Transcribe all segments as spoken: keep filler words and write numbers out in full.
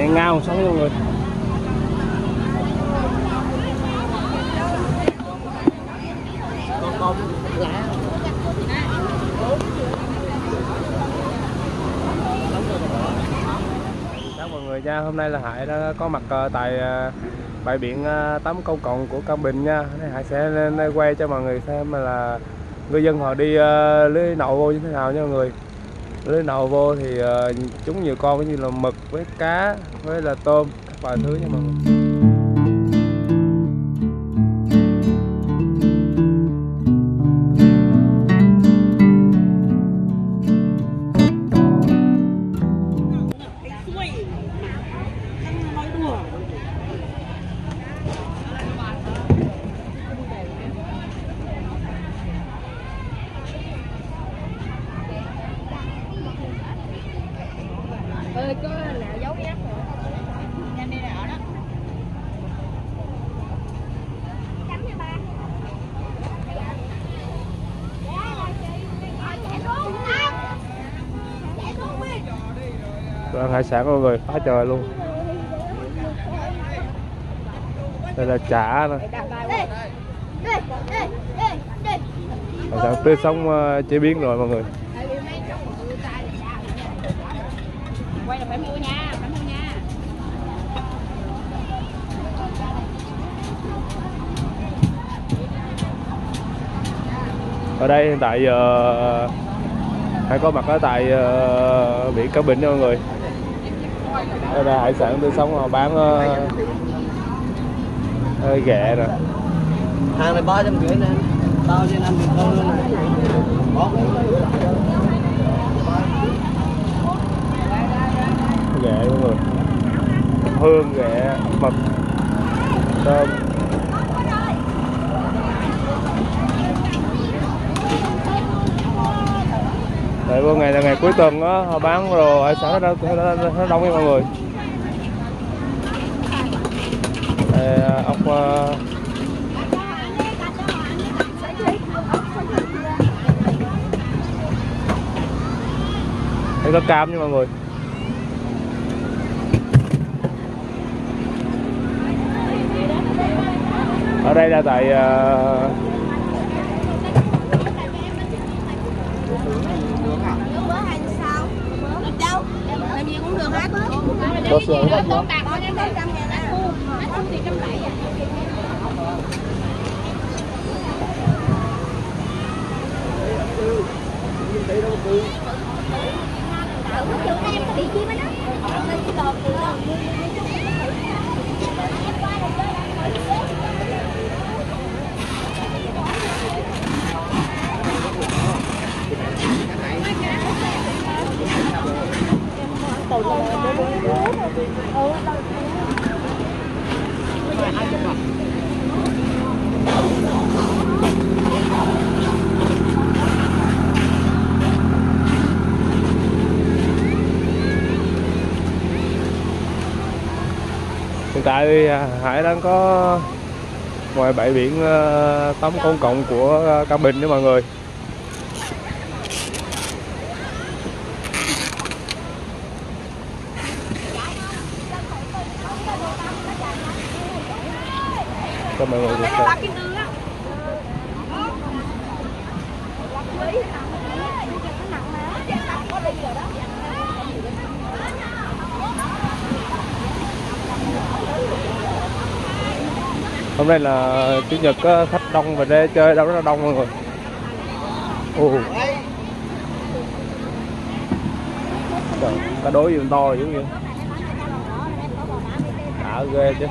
Ngày ngao sống luôn người. Con lạ. Chào mọi người nha, hôm nay là Hải đã có mặt tại bãi biển tắm công cộng của Cam Bình nha. Nên Hải sẽ lên đây quay cho mọi người xem là ngư dân họ đi lưới nậu vô như thế nào nha mọi người. Lưới nậu vô thì chúng nhiều con như là mực với cá với là tôm các loại thứ nha mọi người. Ơi có nào giấu giáp rồi. Nhanh đi ở đó. Chấm nha ba. Đồ ăn hải sản mọi người, quá trời luôn. Đây là chả nè. Hải sản tươi sống chế biến rồi mọi người. Quay là phải mua nha, phải mua nha. Ở đây hiện tại giờ Hải có mặt ở tại uh, biển Cam Bình nha mọi người. Đây là hải sản tươi sống họ bán uh, ghẹ nè. Hàng này ba trăm rưỡi nè, bao trên ăn được hơn luôn này. Ghẹ mọi người, hương ghẹ, mực, tôm. Tại vô ngày là ngày cuối tuần á, họ bán đồ hải sản nó, nó, nó, nó đông nha mọi người. Đây, ốc uh... đây có cam nha mọi người. Ở đây là tại uh... có sườn hết luôn. Hiện tại Hải đang có ngoài bãi biển tắm công cộng của Cam Bình đó mọi người. Cho mọi người được xem. Hôm nay là chủ nhật, khách đông và để chơi đâu rất là đông mọi người. Ồ. Trời, cá đối gì to dữ vậy. Đã ghê chứ.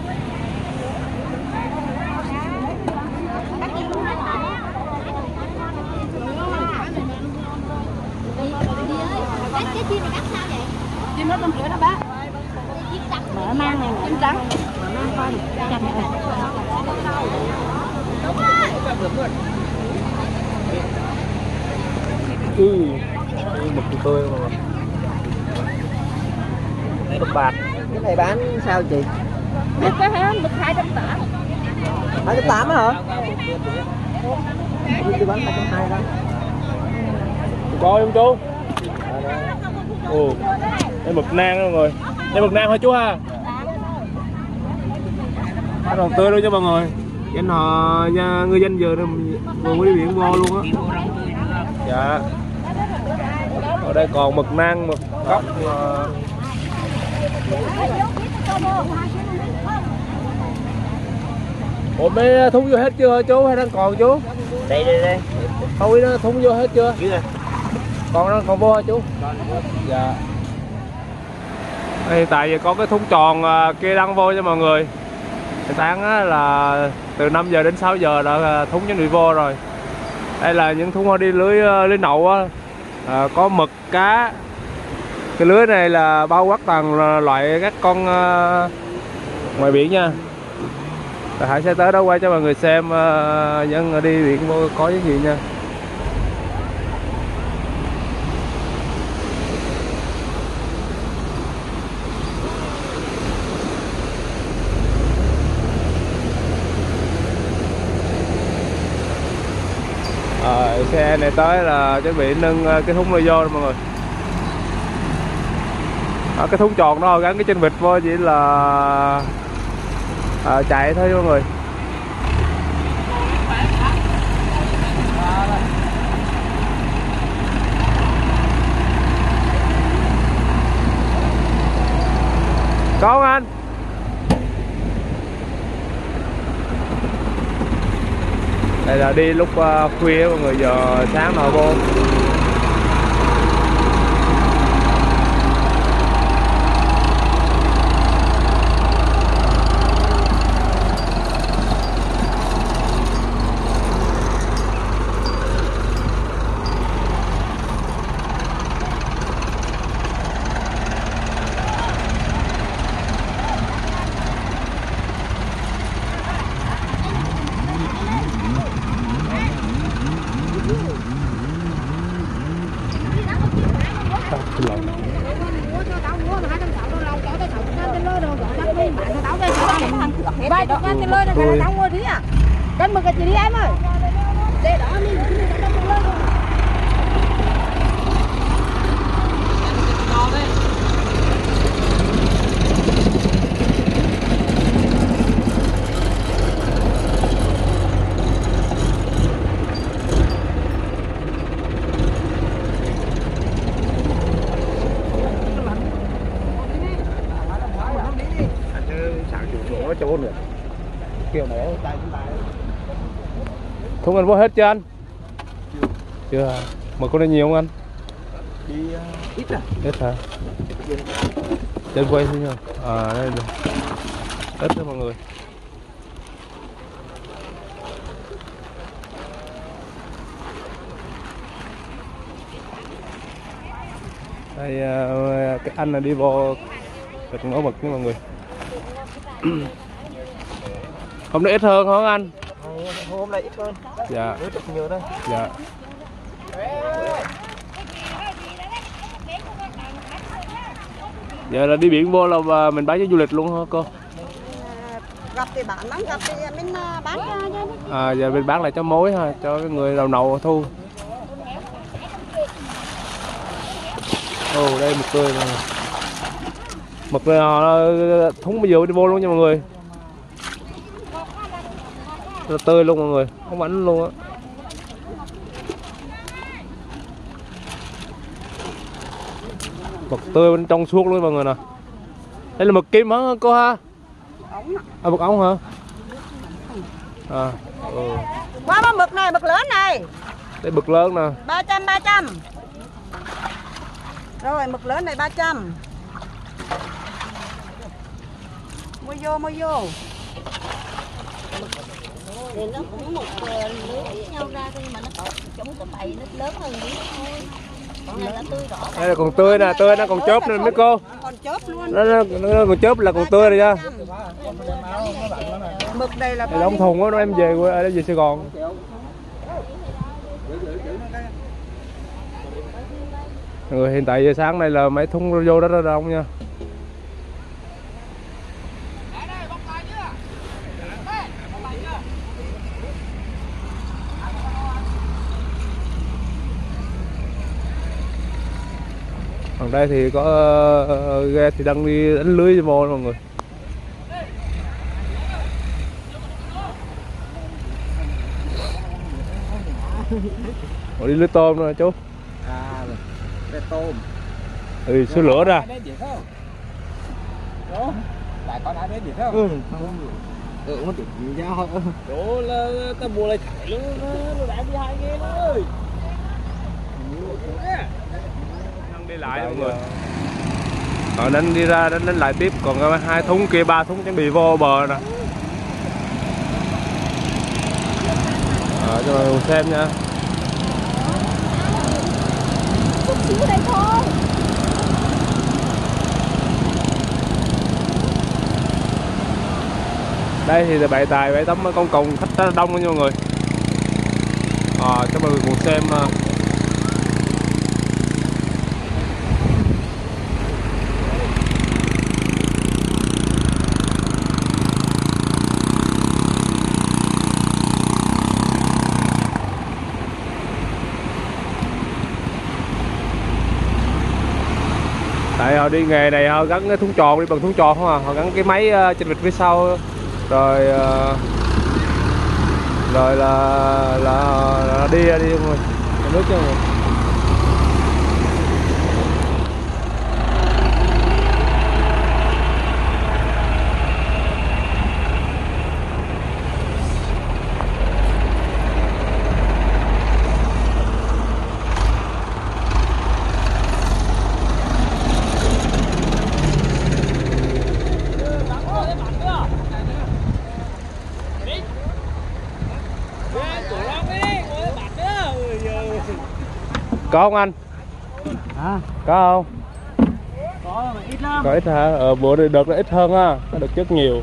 Cái chim này cắt sao vậy? Chim nó con rửa đó bác. Chim trắng. Mỡ mang này, chim trắng. Mỡ mang coi được. Chặt này. Đúng rồi. Ừ. Mực tươi mà. Mực bạc. Cái này bán sao chị? Mực cái hả? Mực hai trăm tám. hai trăm tám á hả? Tôi bán hai trăm hai đó. Coi không chú? Ồ, đây mực nang đó mọi người. Đây mực nang hả chú ha? Nó còn tươi luôn cho mọi người. Danh họ nha, ngư dân vừa vừa mới đi biển vô luôn á. Dạ. Ở đây còn mực nang, mực cốc. Ủa mấy thúng vô hết chưa chú hay đang còn chú? Đây đây đây. Thôi nó thúng vô hết chưa? Chứ Còn nó còn vô hả chú? Dạ. Đây, tại vì có cái thúng tròn kia đăng vô cho mọi người. Sáng á, là từ năm giờ đến sáu giờ đã thúng chuẩn bị vô rồi. Đây là những thúng đi lưới lưới nậu á, à, có mực, cá. Cái lưới này là bao quát toàn loại các con uh, ngoài biển nha. Rồi Hải sẽ tới đó quay cho mọi người xem uh, dân đi biển vô có cái gì nha. À, xe này tới là chuẩn bị nâng cái thúng này vô rồi mọi người. À, cái thúng tròn đó gắn cái chân vịt vô chỉ là à, chạy thôi mọi người. Có không anh? Đây là đi lúc uh, khuya mọi người, giờ sáng nào vô. Vài chục ngàn tiền lơi này là đóng mua tí à? Cân mực cái gì đi em ơi? Để đó mình mình đóng tiền lơi rồi. Chỗ nữa kiểu này thúng anh có hết chưa anh? Chưa. Chưa. Mà có đây nhiều không anh? Đi uh, ít à? Ít hả? Trên quay thôi nha. À đây này. Ít thôi mọi người. Đây uh, cái anh này đi vô được nấu mực nha mọi người. Hôm nay ít hơn hả anh? Hôm nay ít hơn. Dạ. Ít nhiều thôi. Dạ. Giờ là đi biển vô là mình bán cho du lịch luôn hả cô? Gặp thì bán lắm, gặp thì mình bán ra nha. À giờ mình bán lại cho mối ha, cho cái người đầu nậu thu. Ồ đây mực tươi này. Mực này họ thúng bây giờ đi vô luôn nha mọi người. Rất tươi luôn mọi người, không ảnh luôn á. Mực tươi bên trong suốt luôn mọi người nè. Đây là mực kim hả cô ha? À mực ống hả? À. Ừ. Qua ba mực này, mực lớn này. Đây mực lớn nè. ba trăm ba trăm. Rồi mực lớn này ba trăm. Mua vô mua vô. Thì nó cũng một lứa với nhau ra thôi, mà nó có chống cái bầy nó lớn hơn tí thôi. Còn này là tươi rõ. Đây là còn tươi nè, tươi nó còn chớp nữa mấy cô. Còn chớp luôn. Nó, nó, nó còn chớp là còn tươi rồi nha. Mực đây là Đây là ống thùng đó, nó em về quê ở về Sài Gòn. Mọi người hiện tại giờ sáng nay là mấy thúng vô đó đó đông nha. Còn đây thì có uh, ghe thì đang đi đánh lưới vô mọi người. Họ đi lưới tôm rồi chú. À, lưới tôm. Ừ, số lửa ra. Lại con đã đến gì không? Ừ, ừ, nó được gì nhau. Chỗ là ta mua lại thải luôn, nó đã đi hai nghe ơi. Đang đi lại mọi người. Họ đánh đi ra đánh đánh lại tiếp, còn hai thúng kia ba thúng chuẩn bị vô bờ nè. À, cho mọi người xem nha. Chỉ đây thôi. Đây thì là bãi tài bãi tắm con còng khách rất là đông nha mọi người. À, cho mọi người cùng xem. Tại họ đi nghề này họ gắn cái thúng tròn đi bằng thúng tròn không à, họ gắn cái máy uh, trên vịt phía sau rồi uh, rồi là là, là đi ra đi mọi người, nước cho mọi người. Có không anh? Hả? Có không? Có mà ít lắm. Có ít hả? Ờ, bữa này đợt nó ít hơn á, nó được rất nhiều.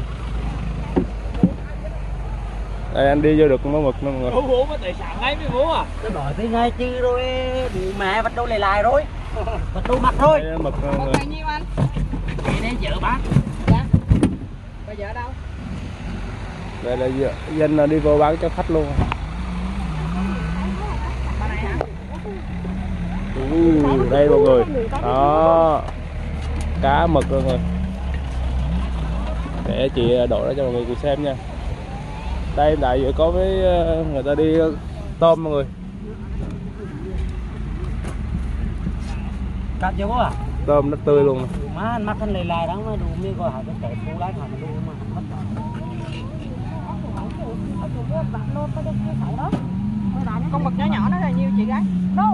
Đây anh đi vô được con mực nữa mọi người. Bố bố mà tài sản ngay với bố à? Nó đòi tới ngay chứ rồi, bố mẹ bắt đầu lại lại rồi. Bắt đầu mặc rồi. Đây, mực mọi Một người. bao nhiêu anh? Đây đây vợ bác. Dạ. Bây giờ ở đâu? Đây là dân là đi vô bán cho khách luôn. Bà này hả? Ừ, đây mọi người. Đó. Cá mực mọi người. Để chị đổ ra cho mọi người cùng xem nha. Đây đại vừa có với người ta đi tôm mọi người. Cắt chưa bố à? Tôm nó tươi luôn. Má anh mắt anh lì lại đó mà đủ miếng coi hả cái tệ phú lái mà đủ mà mất. Con mực nhỏ nhỏ nó là nhiêu chị gái? Đâu?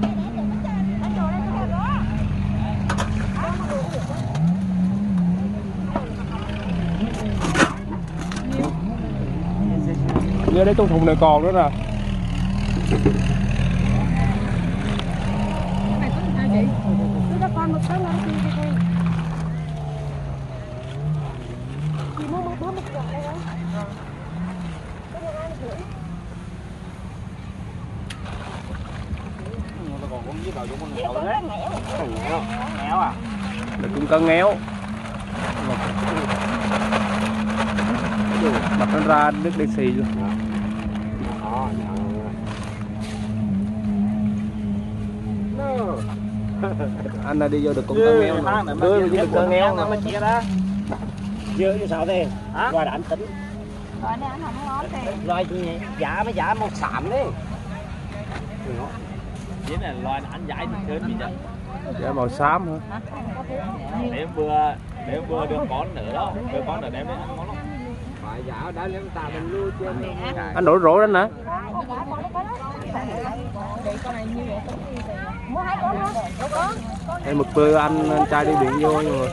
Như đấy trong thùng này còn nữa nè. Này có sao chị? Tôi đã con mực tới lên chị chị. Chị mua một bữa mực gọt đây không? Còn con với đầu vô con nghèo đấy. Nghèo. Nghèo à? Được cũng có ngéo. Mặt nó ra nước đen xì luôn. Đó, Anh là đi vô được cũng có ngéo. đưa với được con nghèo mà chia đó. Dưa như sao thế? Hả? Qua đã tính. Rồi này anh không ngon thì. Loài giả mới giả một sạm đấy. Chỉ là loài anh giải thì sớm gì đó. Dạ màu xám hả? Để vừa để vừa được con nữa đó, đưa con nữa đem đến ăn món lắm. Phải giả đã lên tà mình lưu trên. Anh đổ rổ đến hả? Mua hai con hả? Đâu con. Đây mực tươi anh, anh trai đi biển vô rồi.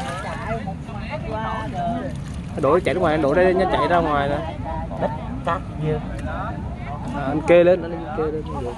Đổ chạy ra ngoài, anh đổ đây nó chạy ra ngoài nè. Đất cát dưa. À, anh kê lên, anh kê lên được.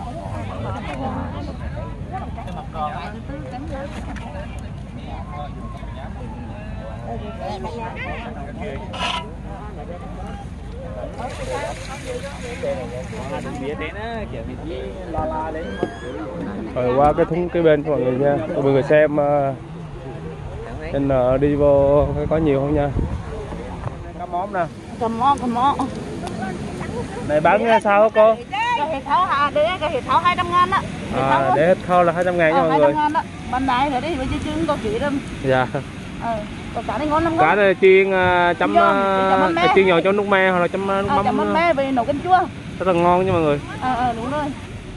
Rồi qua cái thúng cái bên cho mọi người nha, cho mọi người xem nên uh, đi vô có nhiều không nha. Cá móm nè. Cá móm, cá móm. Này bán sao hả cô? Cái thịt thỏ hà, cái thịt thỏ hai trăm ngàn á. À, để hết khâu là hai trăm ngàn nha ờ, mọi người. ngon đó. Bên này rồi đi, bây giờ trứng câu chị đó. Dạ. Ờ, còn cá này ngon lắm. Cá này chiên uh, chấm Chấm uh, chiên giò cho nước me hoặc là chấm uh, nước ờ, mắm. chấm me về nấu canh chua. Rất là ngon nha mọi người. Ờ ờ đúng rồi.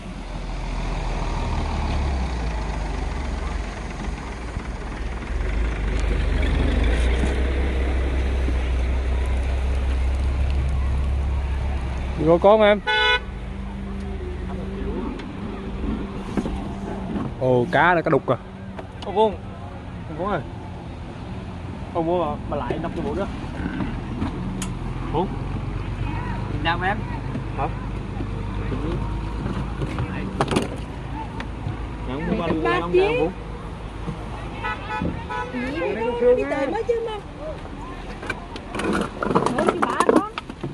Đi có con em. Ồ, cá này cá đục à. Ông Vung, ông Vung ơi, ông mua mà, mà lại năm cái bộ đó. Vung, Việt Nam em. Hả? Nhận mua ba mươi năm ngàn Vung. Đi tới mới chứ mà. Mới chứ bà con.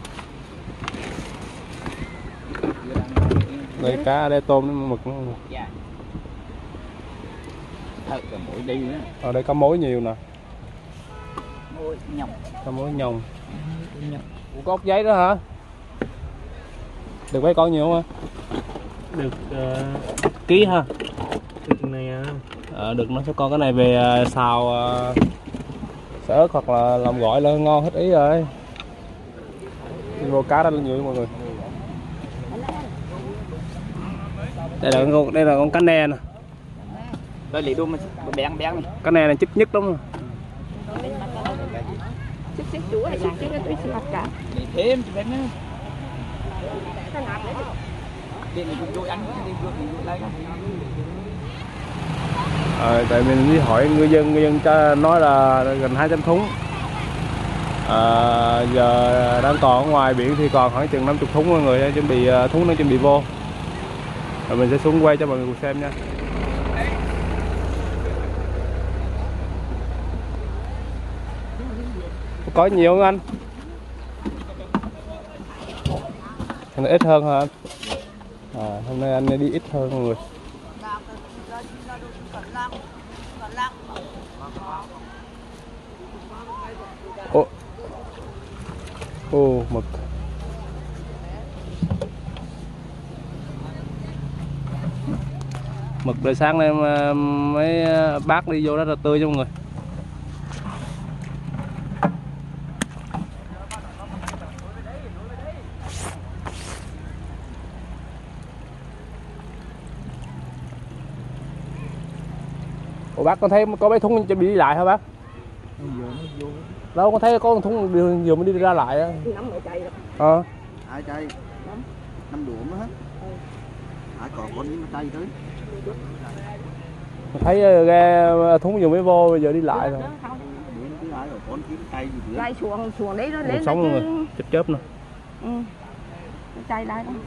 Đây cá đây tôm nó mực nó. Dạ. Thật là mỗi đi nữa. Ở đây có mối nhiều nè. Mối nhồng. Có mối nhồng. Nhồng. Ủa, có ốc giấy đó hả? Được mấy con nhiều không? Được uh, Ký ha. cái chừng này à. À, được nó số con cái này về uh, xào uh, xả ớt hoặc là làm gỏi là ngon hết ý rồi. Đi mua cá đó lên nhiều mọi người. Đây là con đây là con cá ne nè. Đây lì đun mà bén bén này. Cá ne này chích nhất đúng không? Xích xích chú hay xích xích tôi xin mặt cả. Đi thêm cho bên nữa. Đi này cũng ăn đi vô thì vô lấy. À, tại mình đi hỏi ngư dân, ngư dân cho nói là gần hai trăm thúng. À, giờ đang còn ở ngoài biển thì còn khoảng chừng năm mươi thúng mọi người, chuẩn bị thúng nó chuẩn bị vô. Rồi mình sẽ xuống quay cho mọi người cùng xem nha. Có nhiều không anh? Hôm nay ít hơn hả anh? À, hôm nay anh đi ít hơn mọi người. Ô, ô mực. Mực đời sáng nay mấy bác đi vô rất là tươi cho mọi người. Ủa bác con thấy có mấy thúng chuẩn bị đi lại hả bác? Đâu con thấy có thúng vừa mới đi ra lại á. Nắm ở chạy rồi. Ờ. Ai chay? Năm đuộm hết. Ai còn con những chay tới. Thấy ghe thúng vừa mới vô bây giờ đi lại rồi. Lại xuồng xuồng đấy nó lên sống luôn rồi, chớp chớp nè. Ừ. Chạy lại đó.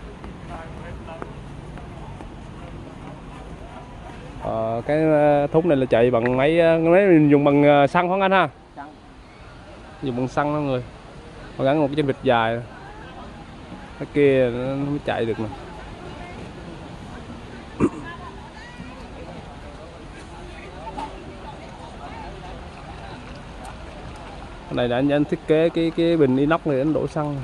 Ờ, cái thúng này là chạy bằng máy máy dùng bằng xăng không anh ha? Xăng. Dùng bằng xăng đó người. Họ gắn một cái chân vịt dài. Cái kia nó mới chạy được nè. Cái này là anh, anh thiết kế cái cái bình inox này anh đổ xăng.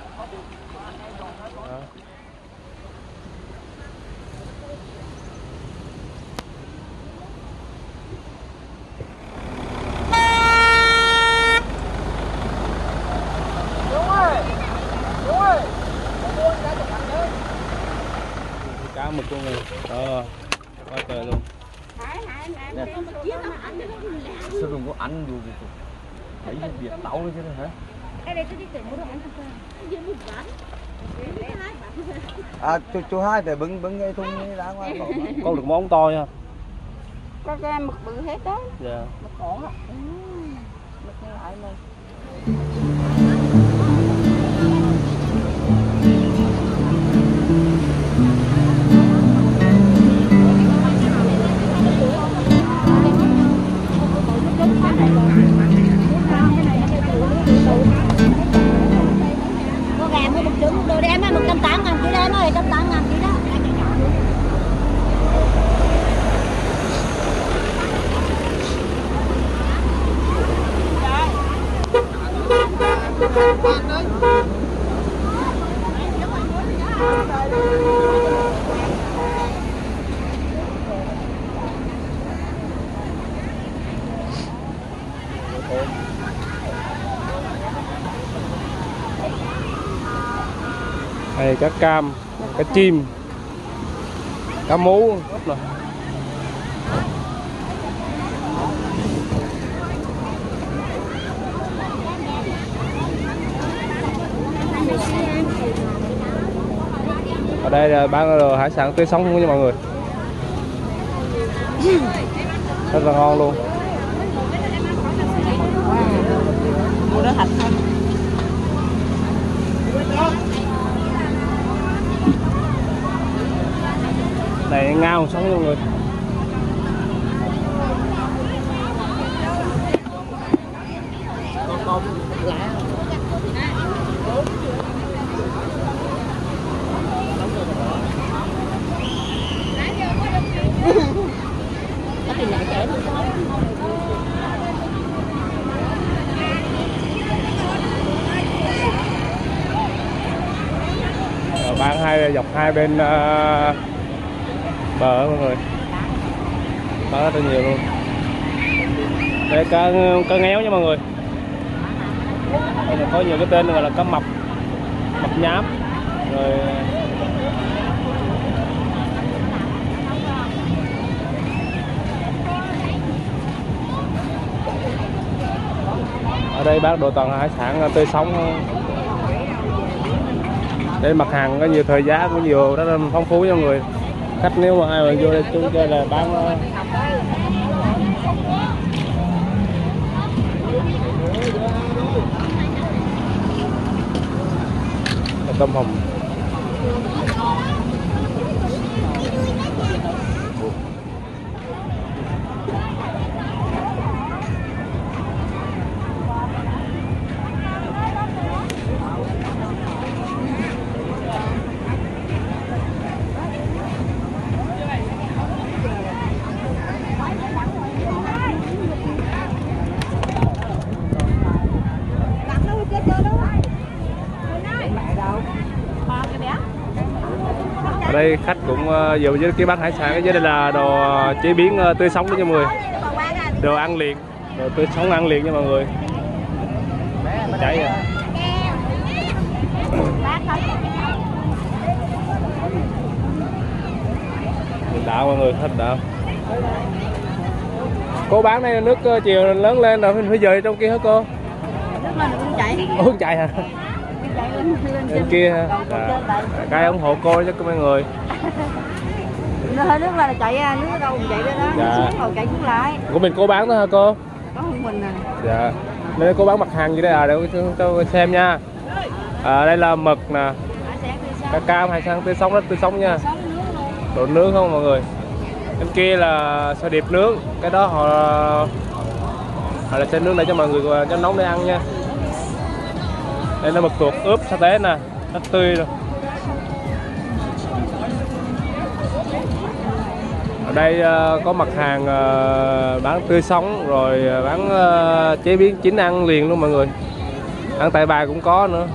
Cá mực luôn rồi. Đó. Quá trời luôn. Sao đừng có ăn dù gì thấy việc tàu chứ hả? À chú, chú hai phải bưng bưng cái thùng này ra ngoài cỏ. Con được món to nha. Có cái mực bự hết đó. Dạ. Mực ổn á. Ừ. Mực như lại này. Có gà mới một trứng đồ đem á, một trăm tám ngàn ký đó, nó một trăm tám ngàn ký đó. Hãy subscribe cho kênh Ghiền Mì Gõ để không bỏ lỡ những video hấp dẫn. Này cá cam, cá chim, cá mú rồi. Ở đây là bán đồ hải sản tươi sống nha mọi người, rất là ngon luôn. Mua đó thịt không? Này ngao sống nha mọi người. Con lạ. Bán hai dọc hai bên uh, bờ mọi người, bán rất là nhiều luôn. Đây cá cá ngéo nha mọi người. Đây là có nhiều cái tên gọi là cá mập, mập nhám rồi. Ở đây bán đồ toàn hải sản tươi sống. Đây mặt hàng có nhiều, thời giá cũng nhiều, rất là phong phú cho người khách. Nếu mà ai mà vô đây chúng chơi là bán tôm hùm. Ở đây khách cũng uh, vừa với cái bán hải sản, với đây là đồ chế biến uh, tươi sống đó nha mọi người, đồ ăn liền, đồ tươi sống ăn liền nha mọi người. Cháy rồi. Đạo mọi người, thích đạo. Cô bán đây nước uh, chiều lớn lên rồi phải dời trong kia hả cô? Nước lên uống chạy. Uống chạy hả? Bên kia ha. Dạ. Cái ủng hộ cô cho mọi người. Nó hơi nước là chạy ra, nước ở đâu cũng chạy đó đó. Dạ. Xuống rồi chạy xuống lại. Của mình cô bán đó hả cô? Có một mình à. Dạ. Nên cô bán mặt hàng gì đây à, để tôi xem nha. À, đây là mực nè, cá cam, hải sản tươi sống, rất tươi sống nha. Đồ nướng không mọi người. Bên kia là sò điệp nướng, cái đó họ họ là sẽ nướng để cho mọi người cho nóng để ăn nha. Đây là mực tuột ướp sa tế nè, rất tươi rồi. Ở đây uh, có mặt hàng uh, bán tươi sống rồi uh, bán uh, chế biến chín ăn liền luôn mọi người. Ăn tại bài cũng có nữa.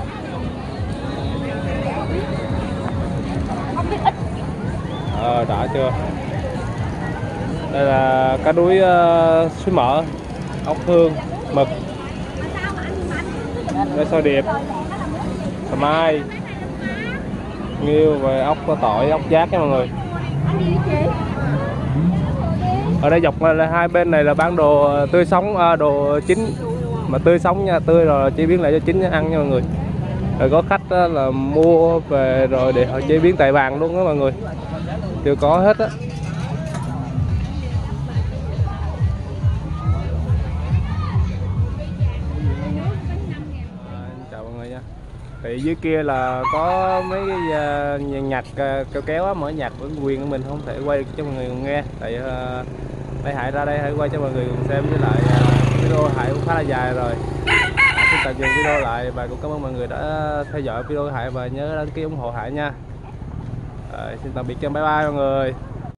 Ờ, đã chưa? Đây là cá đuối uh, suối mỡ, ốc hương, mực, đây sò điệp, sò mai, nghêu và ốc có tỏi, ốc giác nha mọi người. Ở đây dọc là hai bên này là bán đồ tươi sống, à, đồ chín mà tươi sống nha, tươi rồi chế biến lại cho chín ăn nha mọi người. Rồi có khách là mua về rồi để họ chế biến tại bàn luôn đó mọi người, đều có hết á. Chào mọi người nha. Thì dưới kia là có mấy cái uh, nhạc uh, kéo kéo á, mở nhạc của quyền của mình không thể quay cho mọi người cùng nghe. Tại uh, đây Hải ra đây hãy quay cho mọi người cùng xem, với lại uh, video Hải cũng khá là dài rồi. À, xin tạm dừng video lại và cũng cảm ơn mọi người đã theo dõi video của Hải và nhớ đăng ký ủng hộ Hải nha. À, xin tạm biệt, bye bye mọi người.